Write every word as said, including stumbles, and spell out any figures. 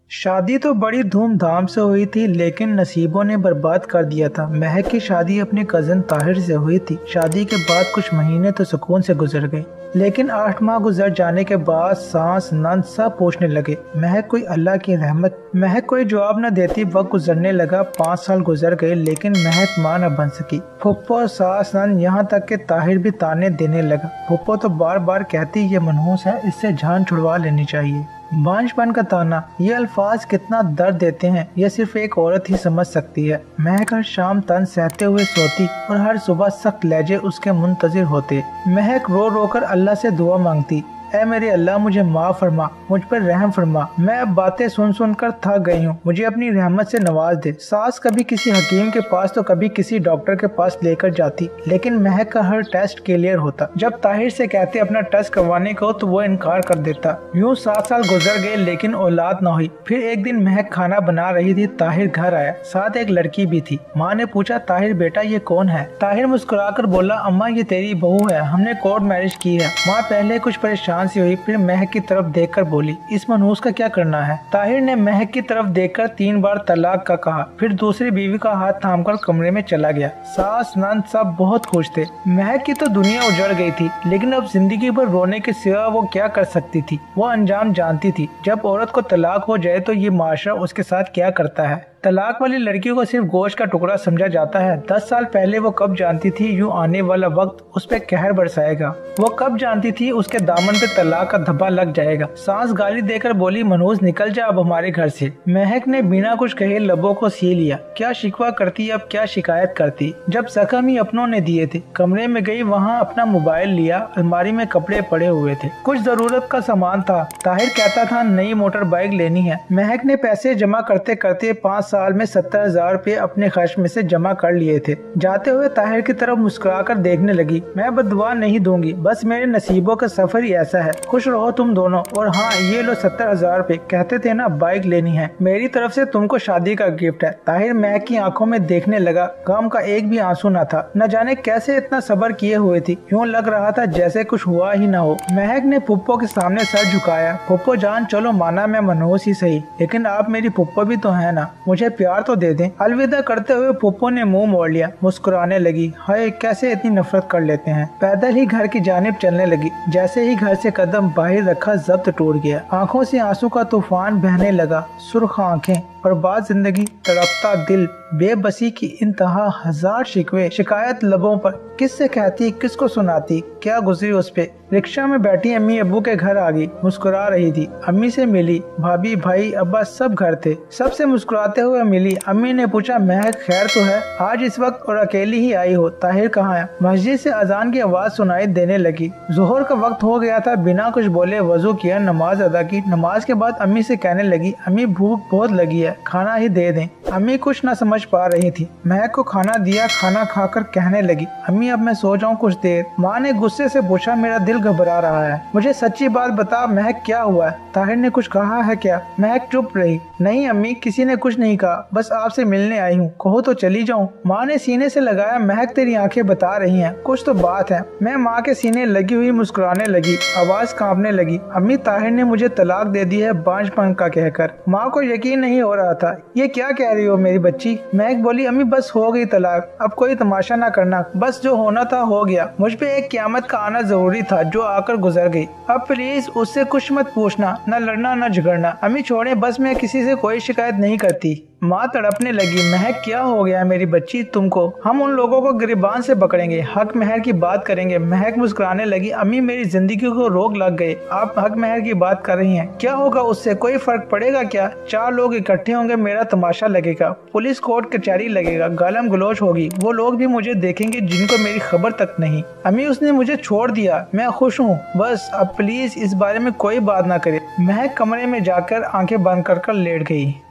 शादी तो बड़ी धूमधाम से हुई थी, लेकिन नसीबों ने बर्बाद कर दिया था। महक की शादी अपने कजन ताहिर से हुई थी। शादी के बाद कुछ महीने तो सुकून से गुजर गए, लेकिन आठ माह गुजर जाने के बाद सास नंद सब पूछने लगे महक कोई अल्लाह की रहमत। महक कोई जवाब न देती। वक्त गुजरने लगा, पाँच साल गुजर गए, लेकिन महक मां न बन सकी। फुप्पो, सास, नंद, यहाँ तक के ताहिर भी ताने देने लगा। फुप्पो तो बार बार कहती ये मनहूस है, इससे जान छुड़वा लेनी चाहिए। बांझपन का ताना, ये अल्फाज कितना दर्द देते हैं, यह सिर्फ एक औरत ही समझ सकती है। महक हर शाम तन सहते हुए सोती और हर सुबह सख्त लहजे उसके मुंतजिर होते। महक रो रो कर अल्लाह से दुआ मांगती, ऐ मेरे अल्लाह मुझे माफ फरमा, मुझ पर रहम फरमा। मैं अब बातें सुन सुन कर थक गई हूँ, मुझे अपनी रहमत से नवाज दे। सास कभी किसी हकीम के पास तो कभी किसी डॉक्टर के पास लेकर जाती, लेकिन महक का हर टेस्ट क्लियर होता। जब ताहिर से कहते अपना टेस्ट करवाने को तो वो इनकार कर देता। यूँ सात साल गुजर गए, लेकिन औलाद न हुई। फिर एक दिन महक खाना बना रही थी, ताहिर घर आया, साथ एक लड़की भी थी। माँ ने पूछा, ताहिर बेटा ये कौन है? ताहिर मुस्कुराकर बोला, अम्मा ये तेरी बहू है, हमने कोर्ट मैरिज की है। माँ पहले कुछ परेशान सी हुई, फिर महक की तरफ देखकर बोली, इस मनहूस का क्या करना है? ताहिर ने महक की तरफ देखकर तीन बार तलाक का कहा, फिर दूसरी बीवी का हाथ थामकर कमरे में चला गया। सास नंद सब बहुत खुश थे। महक की तो दुनिया उजड़ गई थी, लेकिन अब जिंदगी भर रोने के सिवा वो क्या कर सकती थी? वो अंजाम जानती थी। जब औरत को तलाक हो जाए तो ये माशरा उसके साथ क्या करता है। तलाक वाली लड़कियों को सिर्फ गोश्त का टुकड़ा समझा जाता है। दस साल पहले वो कब जानती थी यूँ आने वाला वक्त उस पे कहर बरसाएगा। वो कब जानती थी उसके दामन पे तलाक का धब्बा लग जाएगा। सास गाली देकर बोली, मनहूस निकल जा अब हमारे घर से। महक ने बिना कुछ कहे लबों को सी लिया। क्या शिकवा करती, अब क्या शिकायत करती। जब जख्म ही अपनों ने दिए थे। कमरे में गई, वहाँ अपना मोबाइल लिया, अलमारी में कपड़े पड़े हुए थे, कुछ जरूरत का सामान था। ताहिर कहता था नई मोटर बाइक लेनी है। महक ने पैसे जमा करते करते पाँच साल में सत्तर हजार रूपए अपने खर्च में से जमा कर लिए थे। जाते हुए ताहिर की तरफ मुस्कुराकर देखने लगी, मैं बददुआ नहीं दूंगी, बस मेरे नसीबों का सफर ही ऐसा है, खुश रहो तुम दोनों। और हाँ ये लो सत्तर हजार रूपए, कहते थे ना बाइक लेनी है, मेरी तरफ से तुमको शादी का गिफ्ट है। ताहिर महक की आंखों में देखने लगा, गम का एक भी आंसू न था। न जाने कैसे इतना सब्र किए हुए थी, यूँ लग रहा था जैसे कुछ हुआ ही न हो। महक ने फुप्पो के सामने सर झुकाया, फुप्पो जान चलो माना मैं मनहूस ही सही, लेकिन आप मेरी फुप्पो भी तो है ना, मुझे प्यार तो दे दें। अलविदा करते हुए फुप्पो ने मुंह मोड़ लिया, मुस्कुराने लगी, हाय कैसे इतनी नफरत कर लेते हैं। पैदल ही घर की जानिब चलने लगी। जैसे ही घर से कदम बाहर रखा जब्त टूट गया। आंखों से आंसू का तूफान बहने लगा। सुर्ख आंखें, बर्बाद जिंदगी, तड़पता दिल, बेबसी की इंतहा, हजार शिकवे, शिकायत लबों पर, किससे कहती किसको सुनाती, क्या गुजरी उस पे। रिक्शा में बैठी अम्मी अब्बू के घर आ गई, मुस्कुरा रही थी। अम्मी से मिली, भाभी भाई अब्बा सब घर थे, सबसे मुस्कुराते हुए मिली। अम्मी ने पूछा, महक खैर तो है, आज इस वक्त और अकेली ही आई हो, ताहिर कहाँ है? मस्जिद से अजान की आवाज सुनाई देने लगी। जोहर का वक्त हो गया था। बिना कुछ बोले वजू किया, नमाज अदा की। नमाज के बाद अम्मी से कहने लगी, अम्मी भूख बहुत लगी है, खाना ही दे दें। अम्मी कुछ न समझ पा रही थी। महक को खाना दिया, खाना खाकर कहने लगी, अम्मी अब मैं सो जाऊं कुछ देर। माँ ने गुस्से से पूछा, मेरा दिल घबरा रहा है, मुझे सच्ची बात बता, महक क्या हुआ है? ताहिर ने कुछ कहा है क्या? महक चुप रही। नहीं अम्मी किसी ने कुछ नहीं कहा, बस आपसे मिलने आई हूँ, कहो तो चली जाऊँ। माँ ने सीने से लगाया, महक तेरी आंखें बता रही हैं, कुछ तो बात है। मैं माँ के सीने लगी हुई मुस्कुराने लगी, आवाज कांपने लगी, अम्मी ताहिर ने मुझे तलाक दे दी है बांझपन का कहकर। माँ को यकीन नहीं हो रहा था, ये क्या कह रही हो मेरी बच्ची? महक बोली, अम्मी बस हो गई तलाक, अब कोई तमाशा ना करना, बस जो होना था हो गया। मुझ पे एक क़यामत का आना जरूरी था जो आकर गुजर गई, अब प्लीज उससे कुछ मत पूछना, न लड़ना न झगड़ना। अम्मी छोड़े, बस मैं किसी से कोई शिकायत नहीं करती। माँ तड़पने लगी, महक क्या हो गया मेरी बच्ची तुमको? हम उन लोगों को गिरबान से पकड़ेंगे, हक महर की बात करेंगे। महक मुस्कुराने लगी, अम्मी मेरी जिंदगी को रोग लग गए, आप हक महर की बात कर रही हैं, क्या होगा उससे? कोई फर्क पड़ेगा क्या? चार लोग इकट्ठे होंगे, मेरा तमाशा लगेगा, पुलिस कोर्ट कचहरी लगेगा, गालम गलोच होगी, वो लोग भी मुझे देखेंगे जिनको मेरी खबर तक नहीं। अम्मी उसने मुझे छोड़ दिया, मैं खुश हूँ, बस अब प्लीज इस बारे में कोई बात ना करे। महक कमरे में जाकर आंखें बंद कर कर लेट गई।